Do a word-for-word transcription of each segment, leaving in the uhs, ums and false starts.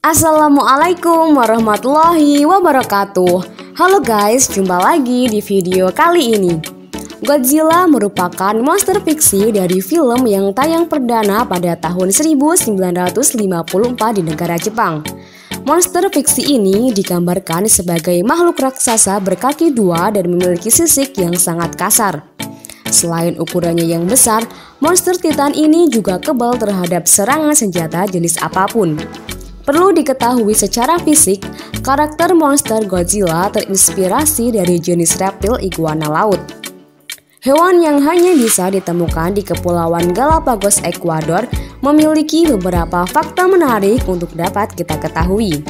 Assalamualaikum warahmatullahi wabarakatuh. Halo guys, jumpa lagi di video kali ini. Godzilla merupakan monster fiksi dari film yang tayang perdana pada tahun seribu sembilan ratus lima puluh empat di negara Jepang. Monster fiksi ini digambarkan sebagai makhluk raksasa berkaki dua dan memiliki sisik yang sangat kasar. Selain ukurannya yang besar, monster Titan ini juga kebal terhadap serangan senjata jenis apapun. Perlu diketahui secara fisik, karakter monster Godzilla terinspirasi dari jenis reptil iguana laut. Hewan yang hanya bisa ditemukan di Kepulauan Galapagos, Ekuador, memiliki beberapa fakta menarik untuk dapat kita ketahui.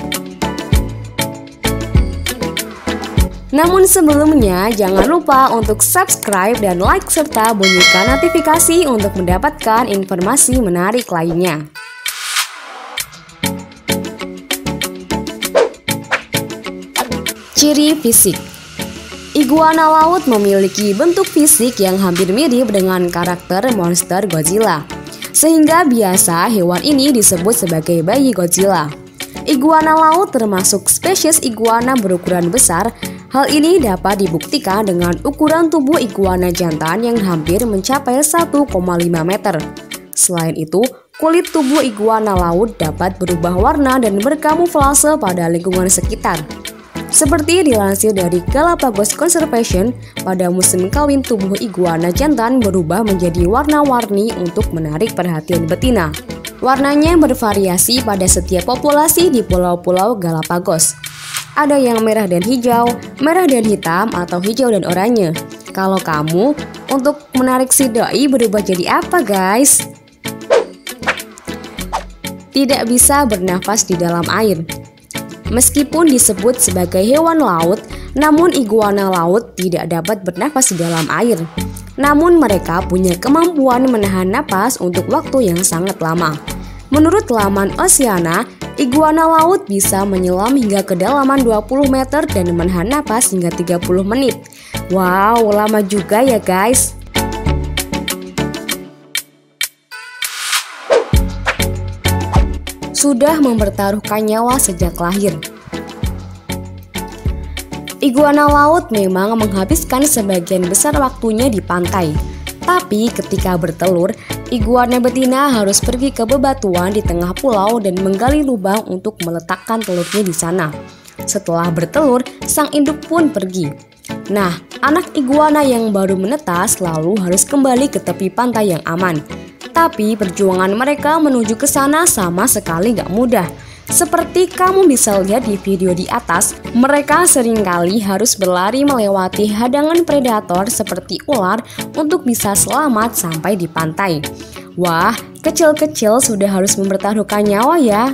Namun sebelumnya, jangan lupa untuk subscribe dan like serta bunyikan notifikasi untuk mendapatkan informasi menarik lainnya. Ciri fisik. Iguana laut memiliki bentuk fisik yang hampir mirip dengan karakter monster Godzilla, sehingga biasa hewan ini disebut sebagai bayi Godzilla. Iguana laut termasuk spesies iguana berukuran besar. Hal ini dapat dibuktikan dengan ukuran tubuh iguana jantan yang hampir mencapai satu koma lima meter. Selain itu, kulit tubuh iguana laut dapat berubah warna dan berkamuflase pada lingkungan sekitar. Seperti dilansir dari Galapagos Conservation, pada musim kawin tubuh iguana jantan berubah menjadi warna-warni untuk menarik perhatian betina. Warnanya bervariasi pada setiap populasi di pulau-pulau Galapagos. Ada yang merah dan hijau, merah dan hitam, atau hijau dan oranye. Kalau kamu, untuk menarik si doi berubah jadi apa guys? Tidak bisa bernafas di dalam air. Meskipun disebut sebagai hewan laut, namun iguana laut tidak dapat bernafas di dalam air. Namun mereka punya kemampuan menahan napas untuk waktu yang sangat lama. Menurut laman Oceana, iguana laut bisa menyelam hingga kedalaman dua puluh meter dan menahan napas hingga tiga puluh menit. Wow, lama juga ya guys. Sudah mempertaruhkan nyawa sejak lahir. Iguana laut memang menghabiskan sebagian besar waktunya di pantai. Tapi ketika bertelur, iguana betina harus pergi ke bebatuan di tengah pulau dan menggali lubang untuk meletakkan telurnya di sana. Setelah bertelur, sang induk pun pergi. Nah, anak iguana yang baru menetas lalu harus kembali ke tepi pantai yang aman. Tapi perjuangan mereka menuju ke sana sama sekali gak mudah. Seperti kamu bisa lihat di video di atas, mereka seringkali harus berlari melewati hadangan predator seperti ular untuk bisa selamat sampai di pantai. Wah, kecil-kecil sudah harus mempertaruhkan nyawa ya.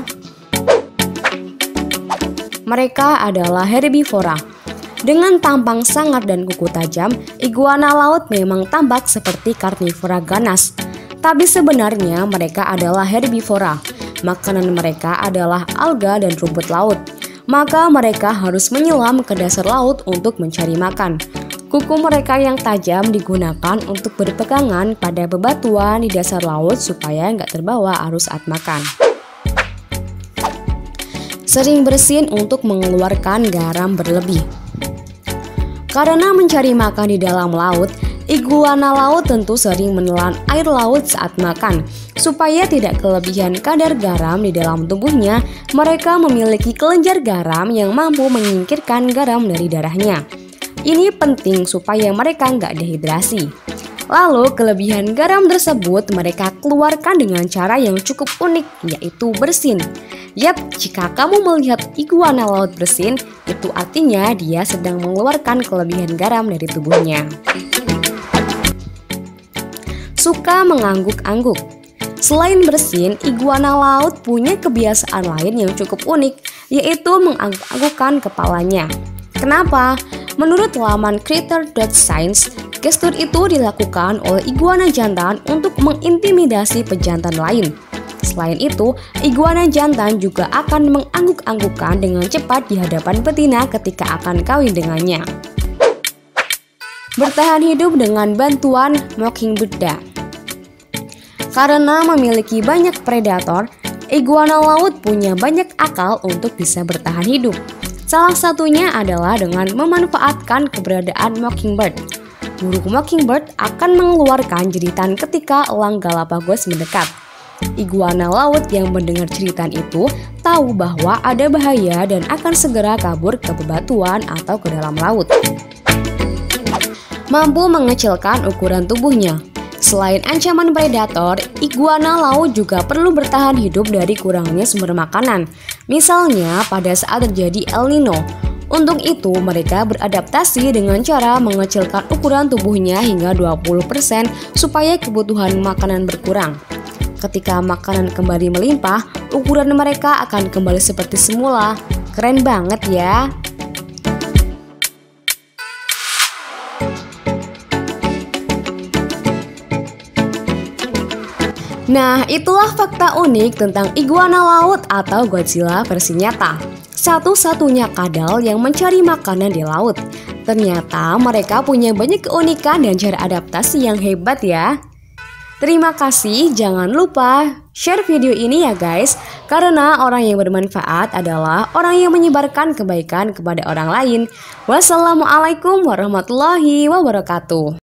Mereka adalah herbivora. Dengan tampang sangar dan kuku tajam, iguana laut memang tampak seperti karnivora ganas. Tapi sebenarnya mereka adalah herbivora. Makanan mereka adalah alga dan rumput laut. Maka mereka harus menyelam ke dasar laut untuk mencari makan. Kuku mereka yang tajam digunakan untuk berpegangan pada bebatuan di dasar laut supaya nggak terbawa arus saat makan. Sering bersin untuk mengeluarkan garam berlebih. Karena mencari makan di dalam laut, iguana laut tentu sering menelan air laut saat makan. Supaya tidak kelebihan kadar garam di dalam tubuhnya, mereka memiliki kelenjar garam yang mampu menyingkirkan garam dari darahnya. Ini penting supaya mereka nggak dehidrasi. Lalu kelebihan garam tersebut mereka keluarkan dengan cara yang cukup unik, yaitu bersin. Yap, jika kamu melihat iguana laut bersin, itu artinya dia sedang mengeluarkan kelebihan garam dari tubuhnya. Suka mengangguk-angguk. Selain bersin, iguana laut punya kebiasaan lain yang cukup unik, yaitu mengangguk-anggukkan kepalanya. Kenapa? Menurut laman creator dot science, gestur itu dilakukan oleh iguana jantan untuk mengintimidasi pejantan lain. Selain itu, iguana jantan juga akan mengangguk-anggukkan dengan cepat di hadapan betina ketika akan kawin dengannya. Bertahan hidup dengan bantuan mockingbird. Karena memiliki banyak predator, Iguana laut punya banyak akal untuk bisa bertahan hidup. Salah satunya adalah dengan memanfaatkan keberadaan mockingbird. Burung mockingbird akan mengeluarkan jeritan ketika elang Galapagos mendekat. Iguana laut yang mendengar jeritan itu tahu bahwa ada bahaya dan akan segera kabur ke bebatuan atau ke dalam laut. Mampu mengecilkan ukuran tubuhnya. Selain ancaman predator, iguana laut juga perlu bertahan hidup dari kurangnya sumber makanan. Misalnya pada saat terjadi El Nino. Untuk itu mereka beradaptasi dengan cara mengecilkan ukuran tubuhnya hingga dua puluh persen supaya kebutuhan makanan berkurang. Ketika makanan kembali melimpah, ukuran mereka akan kembali seperti semula. Keren banget ya. Nah, itulah fakta unik tentang iguana laut atau Godzilla versi nyata. Satu-satunya kadal yang mencari makanan di laut. Ternyata mereka punya banyak keunikan dan cara adaptasi yang hebat ya. Terima kasih, jangan lupa share video ini ya guys, karena orang yang bermanfaat adalah orang yang menyebarkan kebaikan kepada orang lain. Wassalamualaikum warahmatullahi wabarakatuh.